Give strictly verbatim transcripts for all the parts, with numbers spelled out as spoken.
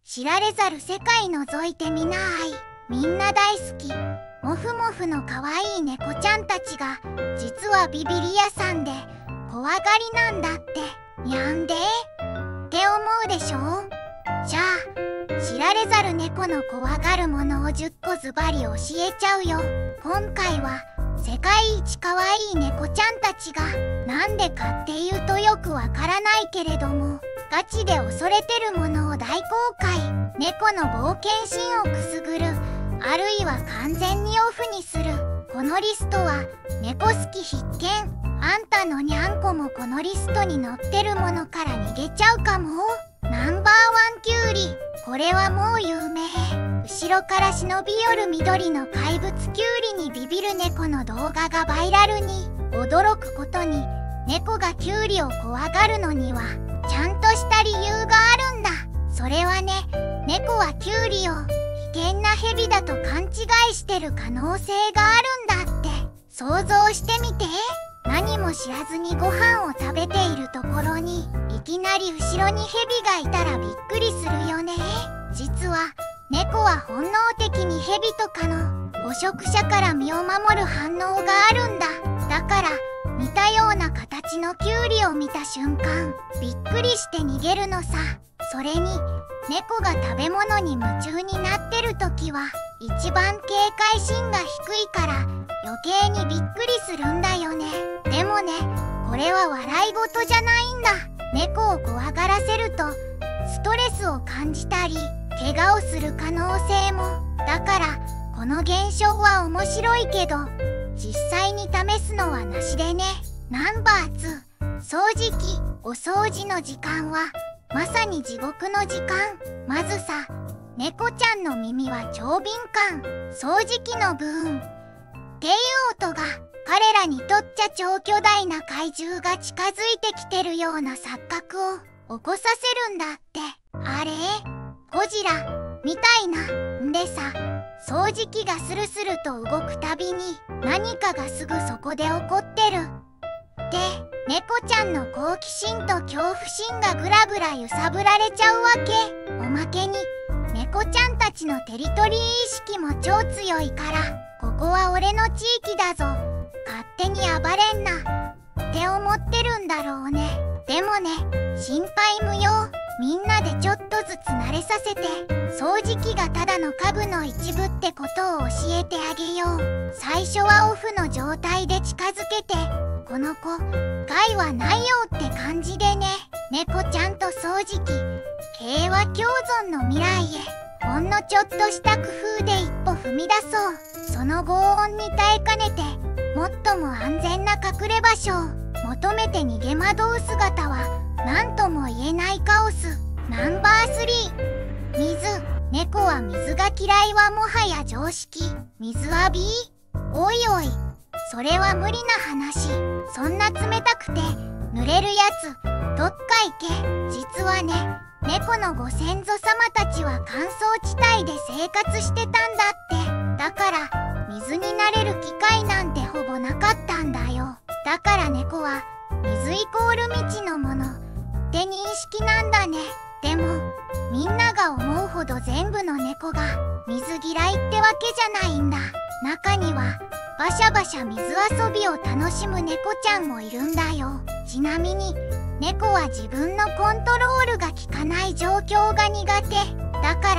知られざる世界覗いてみない。みんな大好きモフモフのかわいい猫ちゃんたちが実はビビり屋さんで怖がりなんだって。にゃんでって思うでしょ。じゃあ知られざる猫の怖がるものをじゅっこズバリ教えちゃうよ。今回は世界一かわいい猫ちゃんたちがなんでかっていうとよくわからないけれどもガチで恐れてるものを大公開。猫の冒険心をくすぐる、あるいは完全にオフにする。このリストは猫好き必見。あんたのにゃんこもこのリストに載ってるものから逃げちゃうかも。ナンバーワンキュウリ、これはもう有名。後ろから忍び寄る緑の怪物キュウリにビビる猫の動画がバイラルに。驚くことに猫がキュウリを怖がるのにはちゃんとした理由があるんだ。それはね、猫はキュウリを危険なヘビだと勘違いしてる可能性があるんだって。想像してみて。何も知らずにご飯を食べているところにいきなり後ろにヘビがいたらびっくりするよね。実は猫は本能的にヘビとかの捕食者から身を守る反応があるんだ。だから似たような形のキュウリを見た瞬間びっくりして逃げるのさ。それに猫が食べ物に夢中になってる時は一番警戒心が低いから余計にびっくりするんだよね。でもね、これは笑い事じゃないんだ。猫を怖がらせるとストレスを感じたり怪我をする可能性も。だからこの現象は面白いけど実際に試すのはなしでね。ナンバーツー、掃除機。お掃除の時間はまさに地獄の時間。まずさ、猫ちゃんの耳は超敏感。掃除機のブーンっていう音が彼らにとっちゃ超巨大な怪獣が近づいてきてるような錯覚を起こさせるんだって。あれゴジラみたいな。んでさ、掃除機がスルスルと動くたびに何かがすぐそこで起こってる。で、猫ちゃんの好奇心と恐怖心がぐらぐら揺さぶられちゃうわけ。おまけに猫ちゃんたちのテリトリー意識も超強いから、ここは俺の地域だぞ、勝手に暴れんなって思ってるんだろうね。でもね、心配無用。みんなでちょっとずつ慣れさせて、掃除機がただの家具の一部ってことを教えてあげよう。最初はオフの状態で近づけて、この子害はないよって感じでね。猫ちゃんと掃除機、平和共存の未来へほんのちょっとした工夫で一歩踏み出そう。その轟音に耐えかねて最も安全な隠れ場所を求めて逃げ惑う姿は何とも言えないカオス。ナンバースリー、水。猫は水が嫌いはもはや常識。水浴び？おいおい、それは無理な話。そんな冷たくて濡れるやつどっか行け。実はね、猫のご先祖様たちは乾燥地帯で生活してたんだって。だから水になれる機会なんてほぼなかったんだよ。だから猫は水イコール未知のものって認識なんだね。でもみんなが思うほど全部の猫が水嫌いってわけじゃないんだ。中にはバシャバシャ水遊びを楽しむ猫ちゃんもいるんだよ。ちなみに猫は自分のコントロールが効かない状況が苦手だから、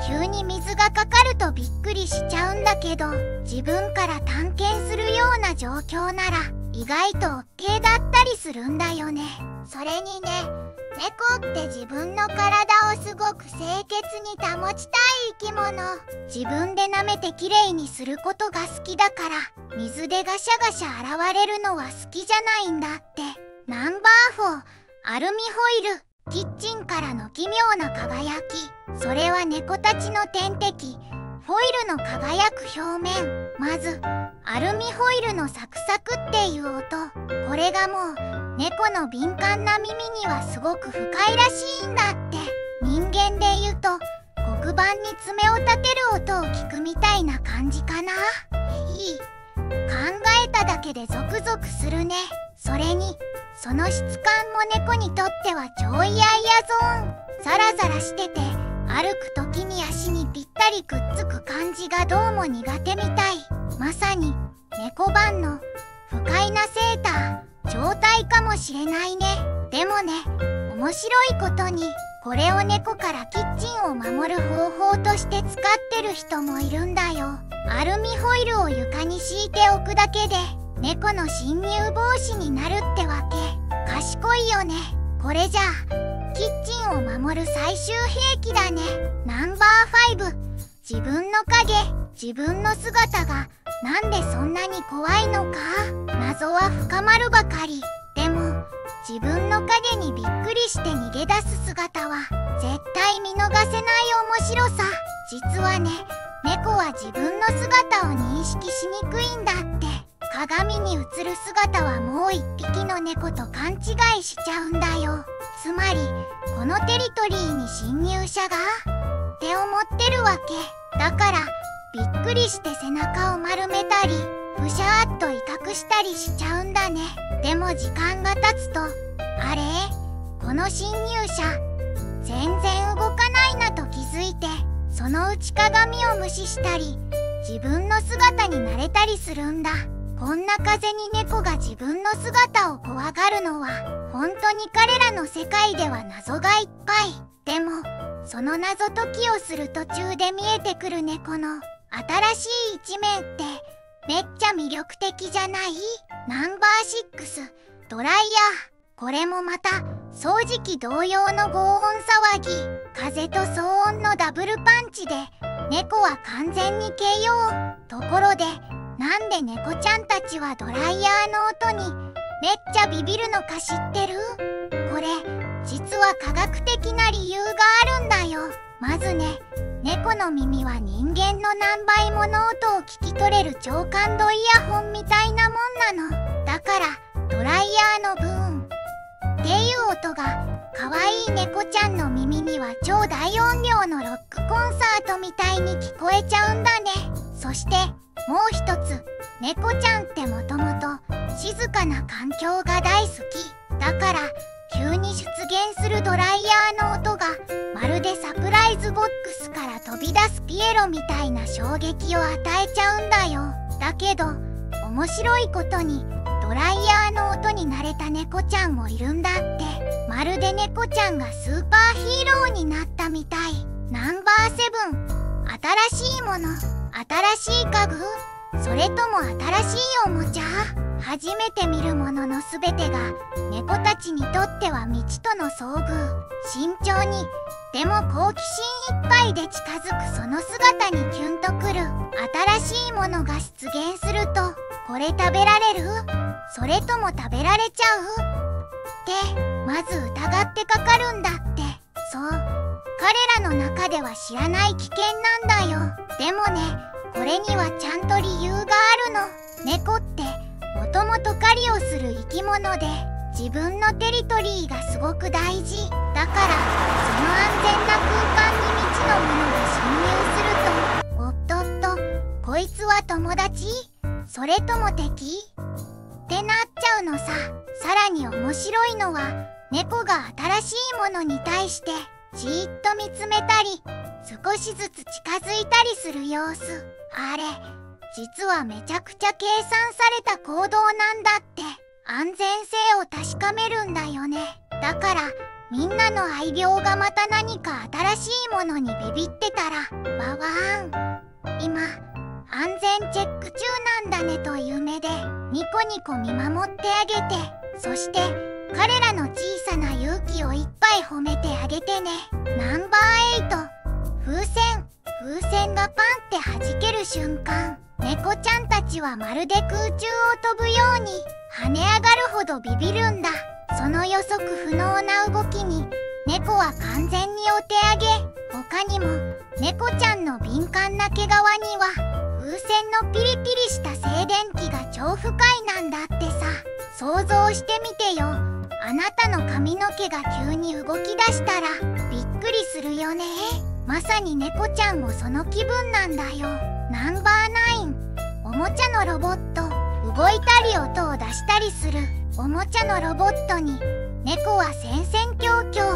急に水がかかるとびっくりしちゃうんだけど、自分から探検するような状況なら意外と オーケー だったりするんだよね。それにね、猫って自分の体をすごく清潔に保ちたい生き物。自分で舐めてきれいにすることが好きだから、水でガシャガシャ洗われるのは好きじゃないんだって。ナンバーフォー、アルミホイル。キッチンからの奇妙な輝き。それは猫たちの天敵、フォイルの輝く表面。まずアルミホイルのサクサクっていう音、これがもう猫の敏感な耳にはすごく不快らしいんだって。人間で言うと黒板に爪を立てる音を聞くみたいな感じかな。いい、考えただけでゾクゾクするね。それにその質感も猫にとっては超イヤイヤゾーン。ザラザラしてて歩く時に足にぴったりくっつく感じがどうも苦手みたい。まさに猫版の不快なセーター状態かもしれないね。でもね、面白いことにこれを猫からキッチンを守る方法として使ってる人もいるんだよ。アルミホイルを床に敷いておくだけで猫の侵入防止になるってわけ。賢いよね。これじゃあキッチンを守る最終兵器だね。ナンバーファイブ、自分の影、自分の姿がなんでそんなに怖いのか、謎は深まるばかり。でも自分の影にびっくりして逃げ出す姿は絶対見逃せない面白さ。実はね、猫は自分の姿を認識しにくいんだって。鏡に映る姿はもう一匹の猫と勘違いしちゃうんだよ。つまりこのテリトリーに侵入者がって思ってるわけだから、びっくりして背中を丸めたりふしゃーっと威嚇したりしちゃうんだね。でも時間が経つと、あれ、この侵入者全然動かないなと気づいて、そのうち鏡を無視したり自分の姿に慣れたりするんだ。こんな風に猫が自分の姿を怖がるのは本当に彼らの世界では謎がいっぱい。でもその謎解きをする途中で見えてくる猫の新しい一面ってめっちゃ魅力的じゃない？ナンバーシックス、ドライヤー。これもまた掃除機同様の轟音騒ぎ。風と騒音のダブルパンチで猫は完全にケーオー。ところでなんで猫ちゃんたちはドライヤーの音にめっちゃビビるのか知ってる？これ実は科学的な理由があるんだよ。まずね、猫の耳は人間の何倍もの音を聞き取れる超感度イヤホンみたいなもんなの。だからドライヤーのブーンっていう音が可愛い猫ちゃんの耳には超大音量のロックコンサートみたいに聞こえちゃうんだね。そしてもう一つ、猫ちゃんってもともと静かな環境が大好きだから、急に出現するドライヤーの音がまるでサプライズボックスから飛び出すピエロみたいな衝撃を与えちゃうんだよ。だけど面白いことにドライヤーの音に慣れた猫ちゃんもいるんだって。まるで猫ちゃんがスーパーヒーローになったみたい。ナンバーセブン、新しいもの、新しい家具、それとも新しいおもちゃ。初めて見るもののすべてが猫たちにとっては未知との遭遇。慎重にでも好奇心いっぱいで近づくその姿にキュンとくる。新しいものが出現すると、これ食べられる？それとも食べられちゃう？ってまず疑ってかかるんだって。そう、彼らの中では知らない危険なんだよ。でもね、これにはちゃんと理由があるの。猫ってもともと狩りをする生き物で、自分のテリトリーがすごく大事だから、その安全な空間に未知のものが侵入すると、おっとっと、こいつは友達？それとも敵？ってなっちゃうのさ。さらに面白いのは、猫が新しいものに対してじーっと見つめたり少しずつ近づいたりする様子。あれ実はめちゃくちゃ計算された行動なんだって。安全性を確かめるんだよね。だからみんなの愛猫がまた何か新しいものにビビってたら、わわーん、今安全チェック中なんだねという目でニコニコ見守ってあげて、そして彼らの小さな勇気をいっぱい褒めてあげてね。ナンバーエイト、風船。風船がパンって弾ける瞬間、猫ちゃんたちはまるで空中を飛ぶように跳ね上がるほどビビるんだ。その予測不能な動きに猫は完全にお手上げ。他にも猫ちゃんの敏感な毛皮には風船のピリピリした静電気が超不快なんだってさ。想像してみてよ。あなたの髪の毛が急に動き出したらびっくりするよね。まさに猫ちゃんもその気分なんだよ。ナンバーナイン、おもちゃのロボット。動いたり音を出したりするおもちゃのロボットに猫は戦々恐々。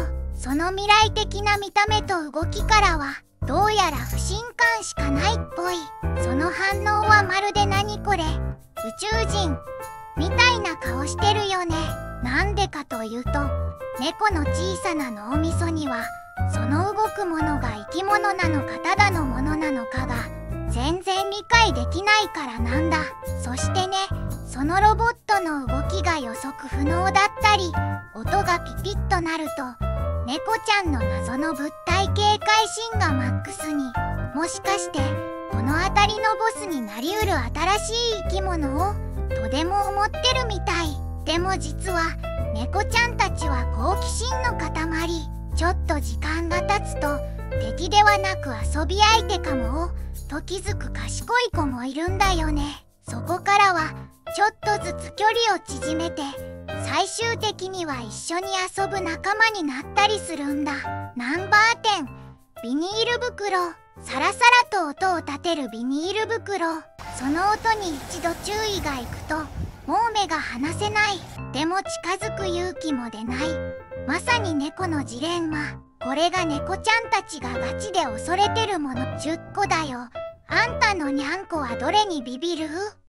その未来的な見た目と動きからはどうやら不信感しかないっぽい。その反応はまるで何これ、宇宙人みたいな顔してるよね。なんでかというと、猫の小さな脳みそにはその動くものが生き物なのかただのものなのかが全然理解できないからなんだ。そしてね、そのロボットの動きが予測不能だったり、音がピピッとなると猫ちゃんの謎の物体警戒心がマックスに。もしかしてこの辺りのボスになりうる新しい生き物をとでも思ってるみたい。でも実は猫ちゃんたちは好奇心の塊。ちょっと時間が経つと敵ではなく遊び相手かもと気づく賢い子もいるんだよね。そこからはちょっとずつ距離を縮めて最終的には一緒に遊ぶ仲間になったりするんだ。ナンバーテン、ビニール袋。サラサラと音を立てるビニール袋。その音に一度注意がいくともう目が離せない。でも近づく勇気も出ない。まさに猫のジレンマ。これが猫ちゃんたちがガチで恐れてるものじゅっこだよ。あんたのにゃんこはどれにビビる？